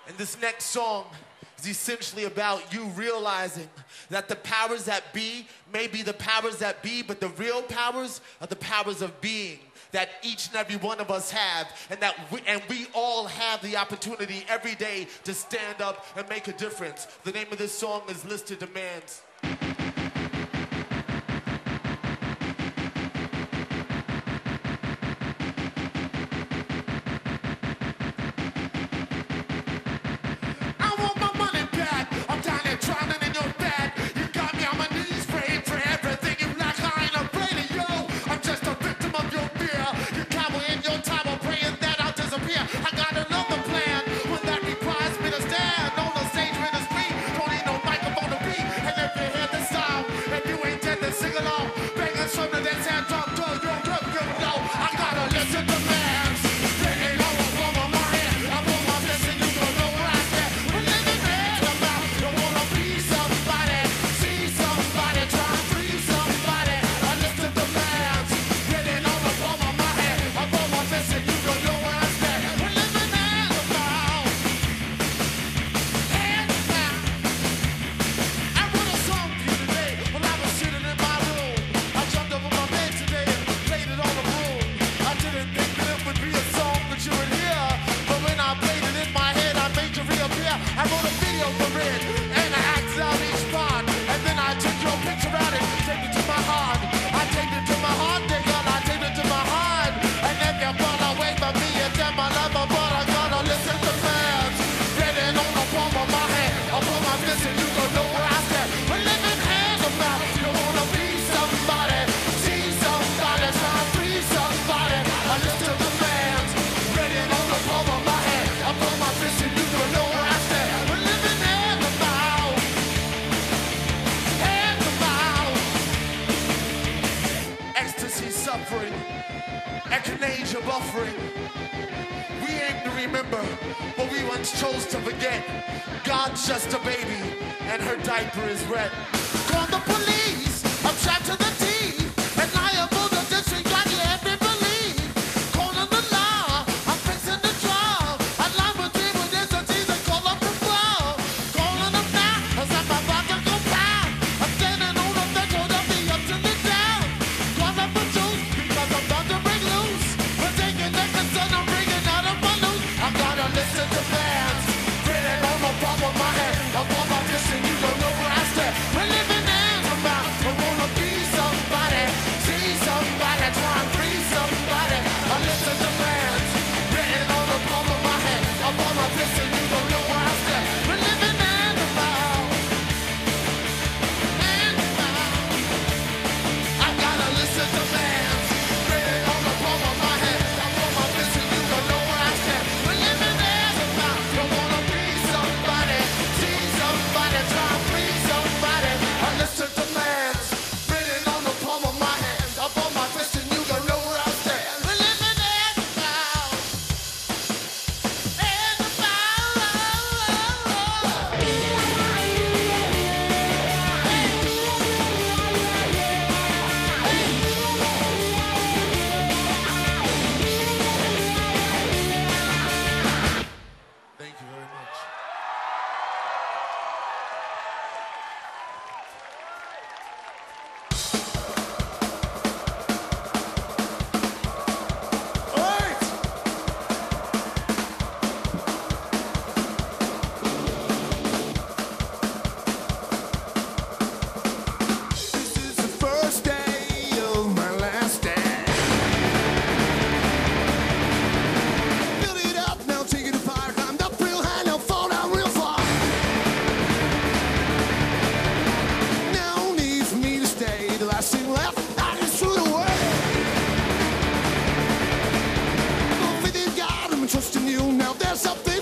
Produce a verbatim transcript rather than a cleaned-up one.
And this next song is essentially about you realizing that the powers that be may be the powers that be, but the real powers are the powers of being that each and every one of us have, and that we, and we all have the opportunity every day to stand up and make a difference. The name of this song is List of Demands. Echinacea buffering. We aim to remember what we once chose to forget. God's just a baby and her diaper is red. Call the police, I'm strapped to the teeth, and liable to disregard you every belief. Calling the law, I'm fixing the trial. I lie with people, there's a teaser, call up the floor. Calling them now, as I'm about to go pound. I'm standing on the threshold of the ups and the downs. Call up the juice, because I'm about to break loose. We're taking that concern, I'm bringing out of my loot. I gotta listen to bands, written on the palm of my hand. I'm on my mission, you don't know where I stand. We're living in the mouth, I wanna be somebody, see somebody, try and free somebody. I listen to bands, written on the palm of my hand. I'm on my mission, you don't know where I stand. We're living in the mouth, in the mouth. I gotta listen to bands, written on the palm of my hand. I'm on my mission, you don't know where I stand. We're living in the mouth, I wanna be somebody, see somebody, try and free somebody. I listen to bands, written on the palm of my hand. I'm on my mission, you don't know where I stand. We're living in the mouth, in the Thank you very much. This is the first day of my last stand. Build it up, now take it apart. Climbed up real high, now fall down real far. No need for me to stay. The last thing left, I just threw it away. No faith in God, I'm trusting you. Now there's something